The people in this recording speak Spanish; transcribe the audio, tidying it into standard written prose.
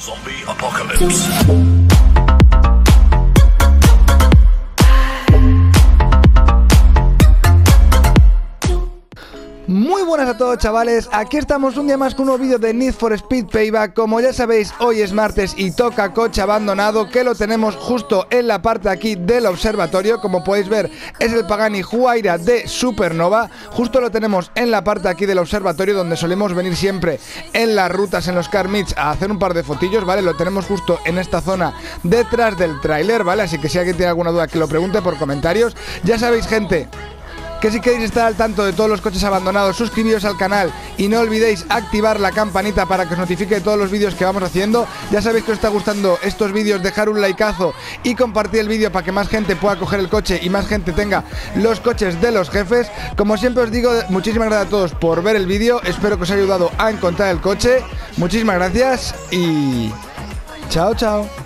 Zombie Apocalypse. Muy buenas a todos, chavales, aquí estamos un día más con un nuevo vídeo de Need for Speed Payback. Como ya sabéis, hoy es martes y toca coche abandonado, que lo tenemos justo en la parte de aquí del observatorio. Como podéis ver, es el Pagani Huayra de Supernova. Justo lo tenemos en la parte de aquí del observatorio, donde solemos venir siempre en las rutas, en los car meets, a hacer un par de fotillos, ¿vale? Lo tenemos justo en esta zona detrás del tráiler, ¿vale? Así que si alguien tiene alguna duda, que lo pregunte por comentarios. Ya sabéis, gente, que si queréis estar al tanto de todos los coches abandonados, suscribíos al canal y no olvidéis activar la campanita para que os notifique de todos los vídeos que vamos haciendo. Ya sabéis que os está gustando estos vídeos, dejar un likeazo y compartir el vídeo para que más gente pueda coger el coche y más gente tenga los coches de los jefes. Como siempre os digo, muchísimas gracias a todos por ver el vídeo, espero que os haya ayudado a encontrar el coche. Muchísimas gracias y chao, chao.